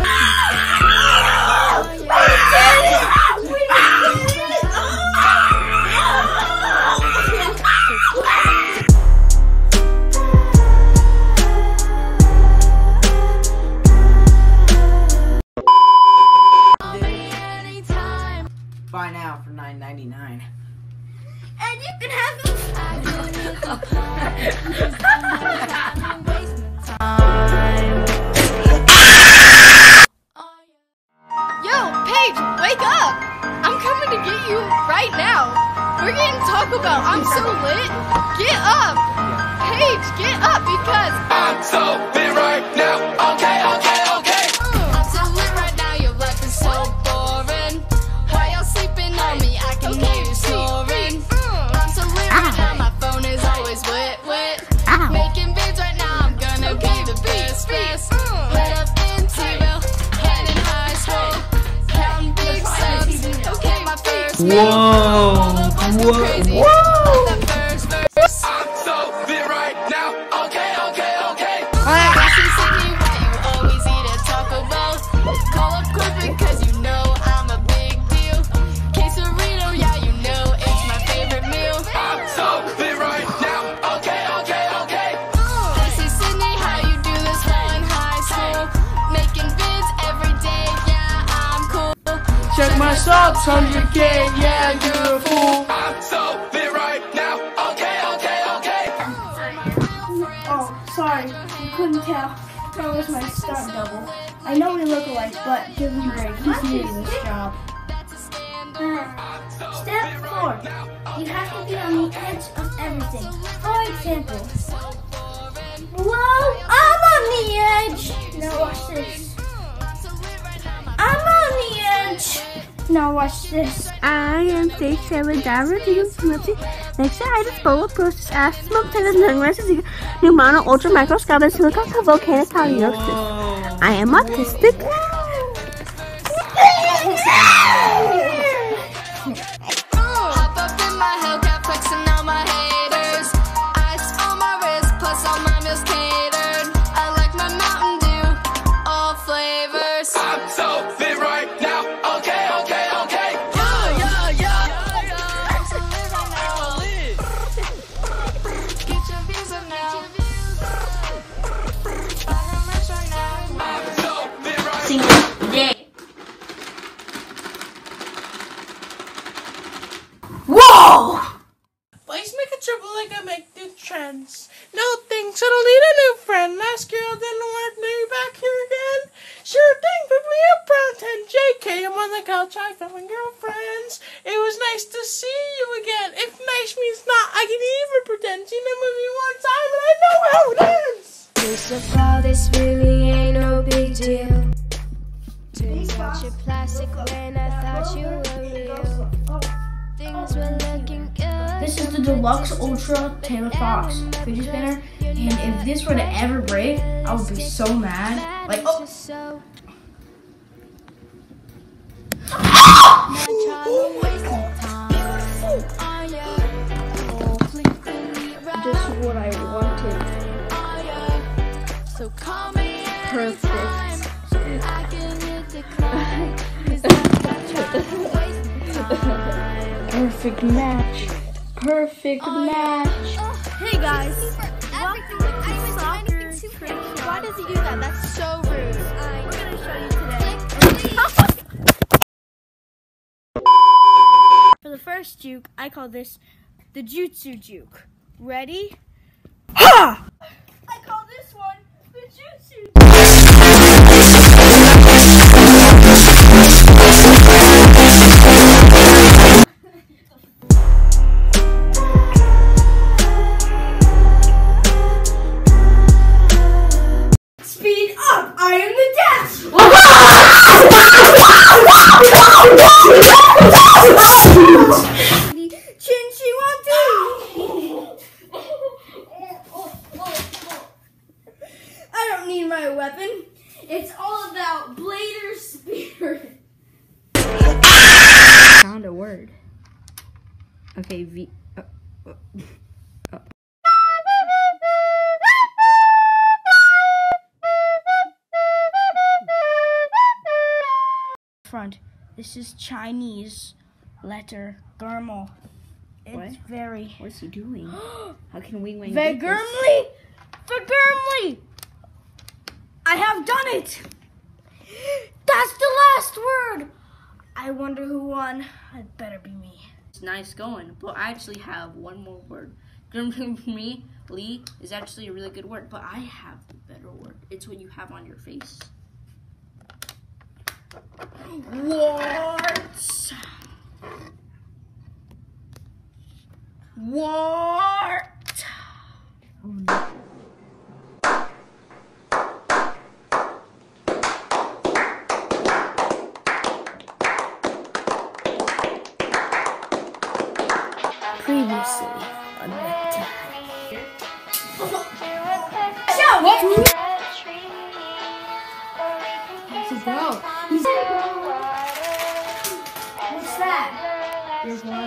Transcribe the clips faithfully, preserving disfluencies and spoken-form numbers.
Buy now for nine ninety-nine. And you can have them. Yo, Paige, wake up! I'm coming to get you right now. We're getting Taco Bell. I'm so lit. Get up! Paige, get up because I'm so lit right now. Okay, okay, okay. I'm so lit right now. Your life is so boring. Why y'all sleeping on me? I can hear you snoring. I'm so lit right now. My phone is always wet, wet. Making vids right now. I'm gonna be the best, best. Lit up in T-Bill and in high school. Counting big subs. Okay, my first meal. Whoa! Whoa! Whoa! The first verse. I'm so lit right now. Okay, okay, okay. Listen to me why you always eat at Taco Bell. Call up quick because you know I'm a big deal. Quesarito, yeah, you know it's my favorite meal. I'm so lit right now. Okay, okay, okay. This is Sydney, how you do this while in high school. Making vids every day, yeah, I'm cool. Check my socks, one hundred K, yeah, you're a fool. I'm so lit right now. Okay, okay, okay. Oh, sorry, you couldn't tell. That was my stunt double. I know we look alike, but give him a break. He's new to this job. Uh, step four. You have to be on the edge of everything. For example, whoa, I'm on the edge. Now watch this. I'm on the edge. Now watch this. I am Stage Taylor Diver Vegan Smoothie. Next to itis bowl of processed acid smoke potatoes and rice is pneumono ultra microscopic silicon volcanic polyosis. I am autistic. Hop up in my Hellcat, flexing all my haters. Ice on my wrist, plus all my meals catered. I like my Mountain Dew, all flavors. I'm so lit right now. Okay, okay, okay. Yeah, yeah, yeah. I'm so lit right now. Get your views up now. Buy her merch right now. I'm so lit right Sing Yeah. Whoa! Boys make a triple like I make new trends. No thanks, I don't need a new friend. Last girl didn't work, now you're back here again. Sure thing, put me up round ten. J K, I'm on the couch, I found my girlfriends. It was nice to see you again. If nice means not, I can even pretend. Seen the movie one time and I know how it ends. First of all, this really ain't no big deal. Turns out you're plastic when I thought you were real. Things were looking good. This is the Deluxe Ultra Taylor Fox fidget spinner, and if this were to ever break, I would be so mad. Like, oh! Just what I wanted. So call me Perfect. I can hit decline. Cause I'm not trying to waste time. Perfect match. Perfect match. Hey guys, welcome to Soccer Trick. Why does he do that? That's so rude. We're gonna show you today. For the first juke, I call this the Jutsu juke. Ready? Ha! I call this one the Jutsu. Speed up! I am the dash! Chin I don't need my weapon. It's all about Blader Spirit. Found a word. Okay, V. Uh, uh, uh. front. This is Chinese letter Germel. It's What? very What's he doing? How can Wing Wang very get this? Germly. Vergermly. I have done it. That's the last word. I wonder who won. It better be me. It's nice going, but I actually have one more word. Germly Lee is actually a really good word, but I have the better word. It's what you have on your face. Warts. Wart. Previously on that time. What? Where's he go? He's What's that? There's one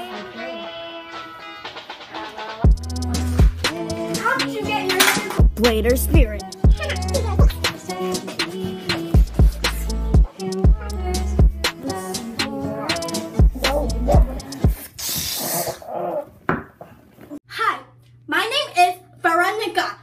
How did you get your Blader spirit? Hi, my name is Veronica.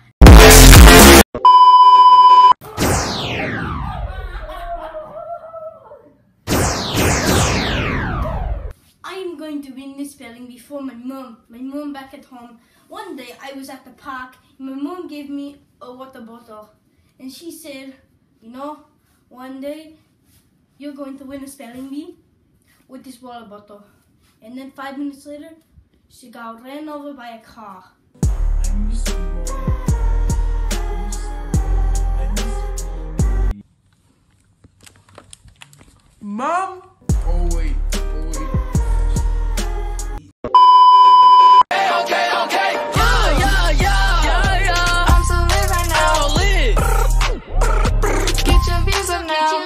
I am going to win this spelling before my mom. My mom back at home. One day I was at the park and my mom gave me a water bottle. And she said, you know, one day you're going to win a spelling bee with this water bottle. And then five minutes later, she got ran over by a car. Mom? Oh wait, oh wait. Okay, okay. Yeah, yeah, yeah. Yeah, yeah. I'm so lit right now. All lit. Get your views up now.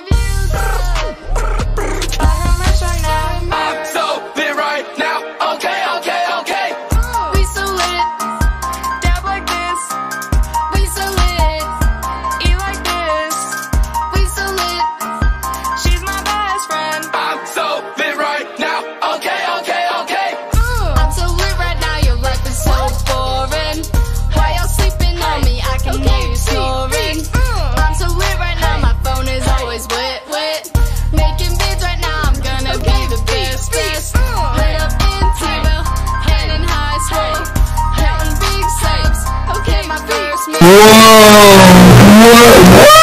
Buy her merch right now. I'm so lit right now. Okay, okay, okay. We so lit. Dab like this. We so lit. Eat like this. We so lit. She's my best friend. I'm so lit right now. Okay, okay, okay. I'm so lit right now. Your life is so boring. While you're sleeping on me, I can hear you snoring. I'm so lit right now. My phone is always wet, wet. Making bids right now. I'm gonna be the best, best. Lit up in T-Bill and in high school. Counting big saves. Okay, my first meal.